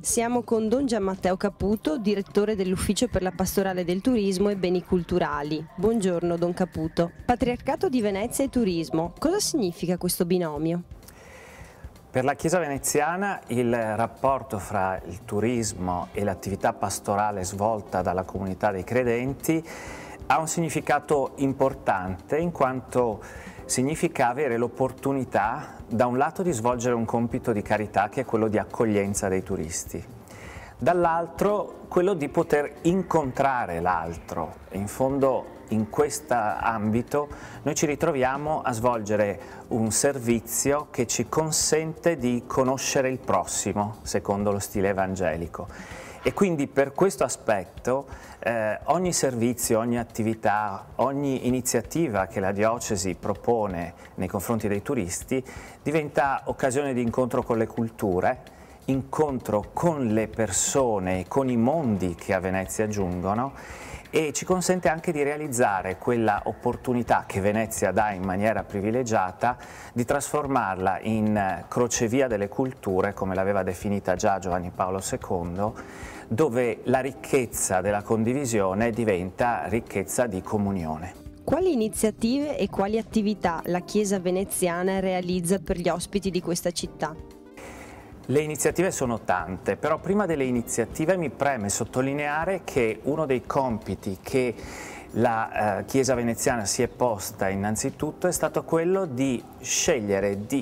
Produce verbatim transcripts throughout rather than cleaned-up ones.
Siamo con Don Gianmatteo Caputo, direttore dell'Ufficio per la Pastorale del Turismo e Beni Culturali. Buongiorno Don Caputo. Patriarcato di Venezia e turismo, cosa significa questo binomio? Per la Chiesa veneziana il rapporto fra il turismo e l'attività pastorale svolta dalla comunità dei credenti ha un significato importante, in quanto significa avere l'opportunità da un lato di svolgere un compito di carità, che è quello di accoglienza dei turisti, dall'altro quello di poter incontrare l'altro. In fondo in questo ambito noi ci ritroviamo a svolgere un servizio che ci consente di conoscere il prossimo secondo lo stile evangelico. E quindi per questo aspetto eh, ogni servizio, ogni attività, ogni iniziativa che la diocesi propone nei confronti dei turisti diventa occasione di incontro con le culture, incontro con le persone, con i mondi che a Venezia giungono, e ci consente anche di realizzare quella opportunità che Venezia dà in maniera privilegiata di trasformarla in crocevia delle culture, come l'aveva definita già Giovanni Paolo secondo, dove la ricchezza della condivisione diventa ricchezza di comunione. Quali iniziative e quali attività la Chiesa veneziana realizza per gli ospiti di questa città? Le iniziative sono tante, però prima delle iniziative mi preme sottolineare che uno dei compiti che la eh, Chiesa veneziana si è posta innanzitutto è stato quello di scegliere, di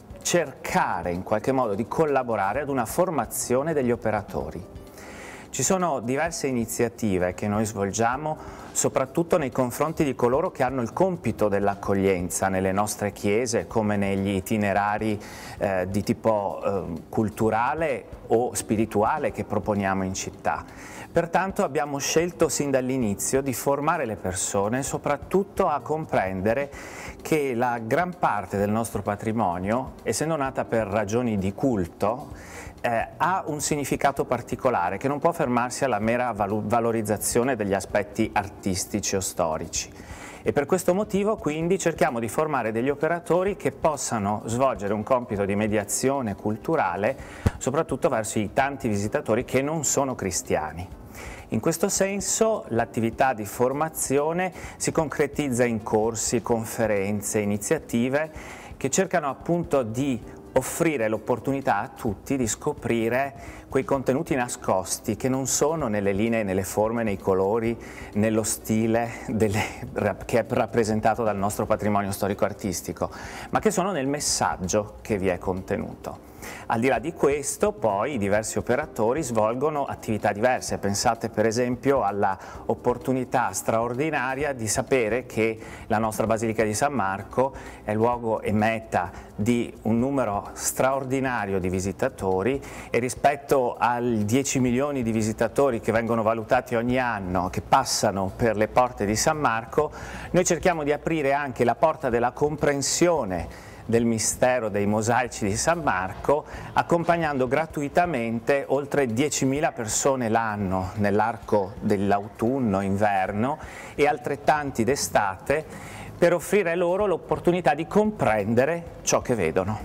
cercare in qualche modo di collaborare ad una formazione degli operatori. Ci sono diverse iniziative che noi svolgiamo soprattutto nei confronti di coloro che hanno il compito dell'accoglienza nelle nostre chiese, come negli itinerari eh, di tipo eh, culturale o spirituale che proponiamo in città. Pertanto abbiamo scelto sin dall'inizio di formare le persone soprattutto a comprendere che la gran parte del nostro patrimonio, essendo nata per ragioni di culto, Eh, ha un significato particolare che non può fermarsi alla mera valorizzazione degli aspetti artistici o storici. E per questo motivo quindi cerchiamo di formare degli operatori che possano svolgere un compito di mediazione culturale soprattutto verso i tanti visitatori che non sono cristiani. In questo senso l'attività di formazione si concretizza in corsi, conferenze, iniziative che cercano appunto di offrire l'opportunità a tutti di scoprire quei contenuti nascosti che non sono nelle linee, nelle forme, nei colori, nello stile delle, che è rappresentato dal nostro patrimonio storico-artistico, ma che sono nel messaggio che vi è contenuto. Al di là di questo, poi, i diversi operatori svolgono attività diverse. Pensate per esempio alla opportunità straordinaria di sapere che la nostra Basilica di San Marco è luogo e meta di un numero straordinario di visitatori, e rispetto ai dieci milioni di visitatori che vengono valutati ogni anno, che passano per le porte di San Marco, noi cerchiamo di aprire anche la porta della comprensione del mistero dei mosaici di San Marco, accompagnando gratuitamente oltre diecimila persone l'anno nell'arco dell'autunno-inverno e altrettanti d'estate, per offrire loro l'opportunità di comprendere ciò che vedono.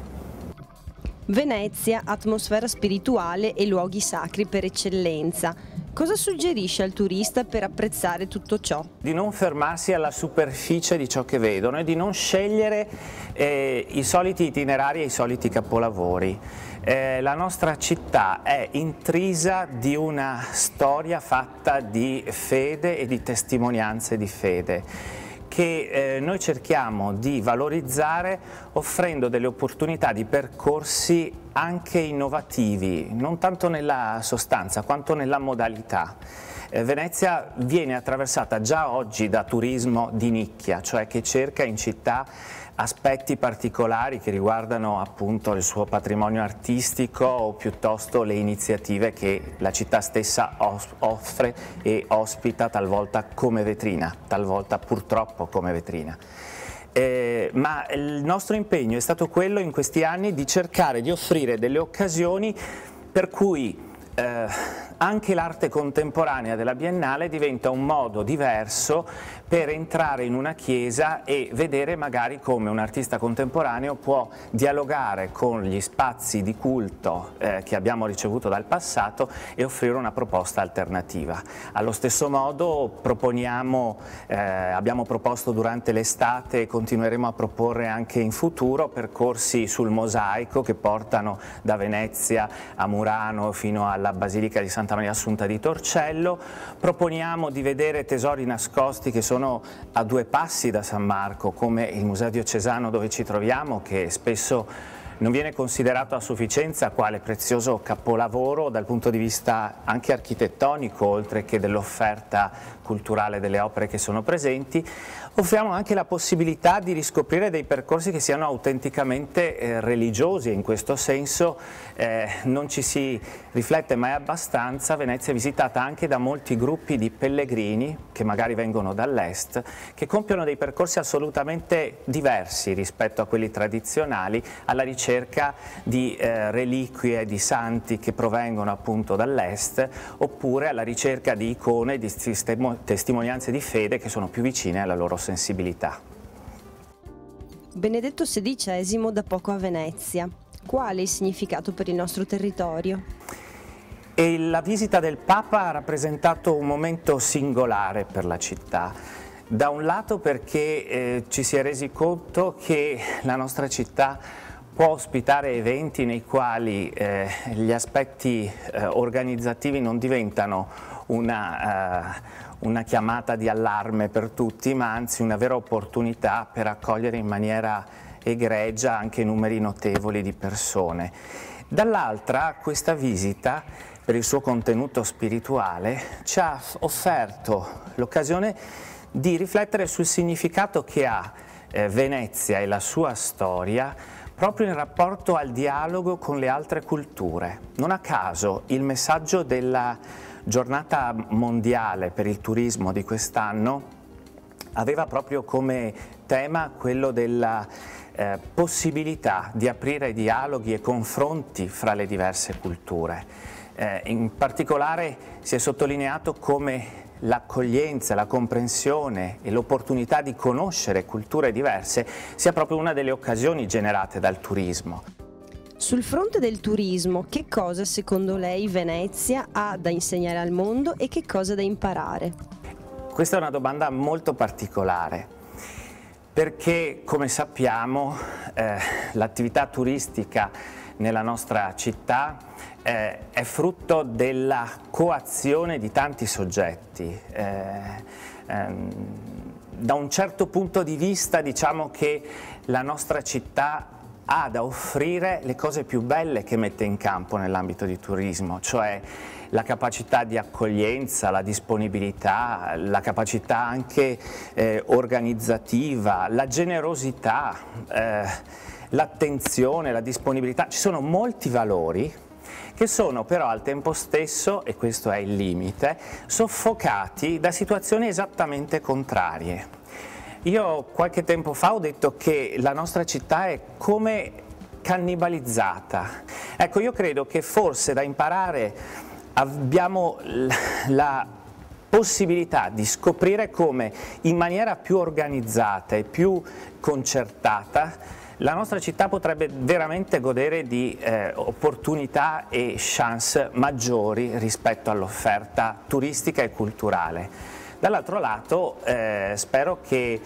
Venezia, atmosfera spirituale e luoghi sacri per eccellenza. Cosa suggerisce al turista per apprezzare tutto ciò? Di non fermarsi alla superficie di ciò che vedono e di non scegliere eh, i soliti itinerari e i soliti capolavori. Eh, la nostra città è intrisa di una storia fatta di fede e di testimonianze di fede, che eh, noi cerchiamo di valorizzare offrendo delle opportunità di percorsi anche innovativi, non tanto nella sostanza quanto nella modalità. Eh, Venezia viene attraversata già oggi da turismo di nicchia, cioè che cerca in città aspetti particolari che riguardano appunto il suo patrimonio artistico o piuttosto le iniziative che la città stessa offre e ospita, talvolta come vetrina, talvolta purtroppo come vetrina. Eh, ma il nostro impegno è stato quello in questi anni di cercare di offrire delle occasioni per cui eh, anche l'arte contemporanea della Biennale diventa un modo diverso per entrare in una chiesa e vedere magari come un artista contemporaneo può dialogare con gli spazi di culto eh, che abbiamo ricevuto dal passato e offrire una proposta alternativa. Allo stesso modo proponiamo, eh, abbiamo proposto durante l'estate e continueremo a proporre anche in futuro percorsi sul mosaico che portano da Venezia a Murano fino alla Basilica di Santa Maria Assunta di Torcello. Proponiamo di vedere tesori nascosti che sono a due passi da San Marco, come il Museo Diocesano dove ci troviamo, che spesso non viene considerato a sufficienza quale prezioso capolavoro dal punto di vista anche architettonico, oltre che dell'offerta culturale delle opere che sono presenti. Offriamo anche la possibilità di riscoprire dei percorsi che siano autenticamente eh, religiosi, e in questo senso eh, non ci si riflette mai abbastanza. Venezia è visitata anche da molti gruppi di pellegrini che magari vengono dall'est, che compiono dei percorsi assolutamente diversi rispetto a quelli tradizionali, alla ricerca di eh, reliquie di santi che provengono appunto dall'est, oppure alla ricerca di icone, di testimonianze di fede che sono più vicine alla loro sensibilità. Benedetto sedicesimo da poco a Venezia. Quale il significato per il nostro territorio? E la visita del Papa ha rappresentato un momento singolare per la città. Da un lato perché eh, ci si è resi conto che la nostra città può ospitare eventi nei quali eh, gli aspetti eh, organizzativi non diventano una, eh, una chiamata di allarme per tutti, ma anzi una vera opportunità per accogliere in maniera egregia anche numeri notevoli di persone. Dall'altra, questa visita, per il suo contenuto spirituale, ci ha offerto l'occasione di riflettere sul significato che ha eh, Venezia e la sua storia proprio in rapporto al dialogo con le altre culture. Non a caso il messaggio della giornata mondiale per il turismo di quest'anno aveva proprio come tema quello della eh, possibilità di aprire dialoghi e confronti fra le diverse culture. Eh, in particolare si è sottolineato come l'accoglienza, la comprensione e l'opportunità di conoscere culture diverse sia proprio una delle occasioni generate dal turismo. Sul fronte del turismo, che cosa secondo lei Venezia ha da insegnare al mondo e che cosa da imparare? Questa è una domanda molto particolare, perché come sappiamo eh, l'attività turistica nella nostra città eh, è frutto della coazione di tanti soggetti. Eh, ehm, da un certo punto di vista diciamo che la nostra città ha da offrire le cose più belle che mette in campo nell'ambito di turismo, cioè la capacità di accoglienza, la disponibilità, la capacità anche eh, organizzativa, la generosità, eh, l'attenzione, la disponibilità. Ci sono molti valori che sono però al tempo stesso, e questo è il limite, soffocati da situazioni esattamente contrarie. Io qualche tempo fa ho detto che la nostra città è come cannibalizzata. Ecco, io credo che forse da imparare abbiamo la possibilità di scoprire come in maniera più organizzata e più concertata la nostra città potrebbe veramente godere di eh, opportunità e chance maggiori rispetto all'offerta turistica e culturale. Dall'altro lato eh, spero che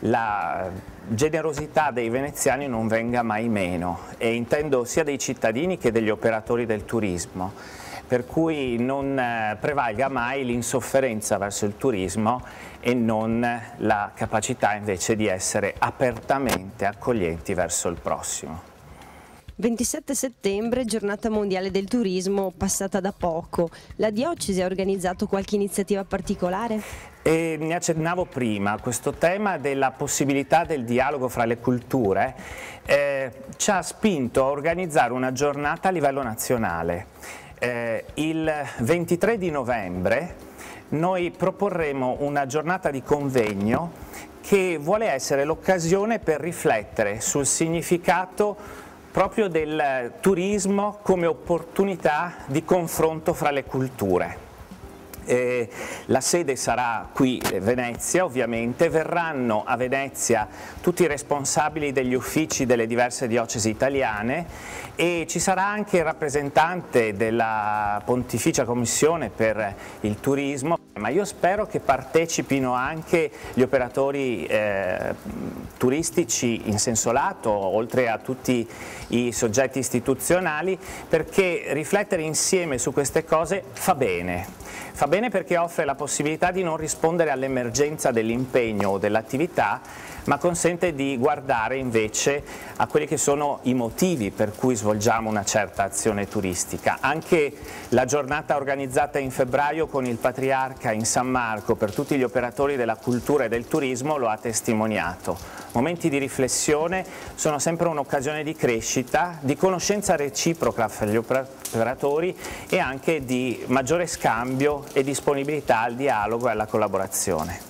la generosità dei veneziani non venga mai meno, e intendo sia dei cittadini che degli operatori del turismo, per cui non eh, prevalga mai l'insofferenza verso il turismo e non la capacità invece di essere apertamente accoglienti verso il prossimo. ventisette settembre, giornata mondiale del turismo, passata da poco. La diocesi ha organizzato qualche iniziativa particolare? E ne accennavo prima, questo tema della possibilità del dialogo fra le culture eh, ci ha spinto a organizzare una giornata a livello nazionale. Eh, il ventitré di novembre noi proporremo una giornata di convegno che vuole essere l'occasione per riflettere sul significato proprio del turismo come opportunità di confronto fra le culture. Eh, la sede sarà qui a Venezia, ovviamente, verranno a Venezia tutti i responsabili degli uffici delle diverse diocesi italiane e ci sarà anche il rappresentante della Pontificia Commissione per il Turismo, ma io spero che partecipino anche gli operatori eh, turistici in senso lato, oltre a tutti i soggetti istituzionali, perché riflettere insieme su queste cose fa bene. Fa bene perché offre la possibilità di non rispondere all'emergenza dell'impegno o dell'attività, ma consente di guardare invece a quelli che sono i motivi per cui svolgiamo una certa azione turistica. Anche la giornata organizzata in febbraio con il Patriarca in San Marco per tutti gli operatori della cultura e del turismo lo ha testimoniato. Momenti di riflessione sono sempre un'occasione di crescita, di conoscenza reciproca fra gli operatori e anche di maggiore scambio e disponibilità al dialogo e alla collaborazione.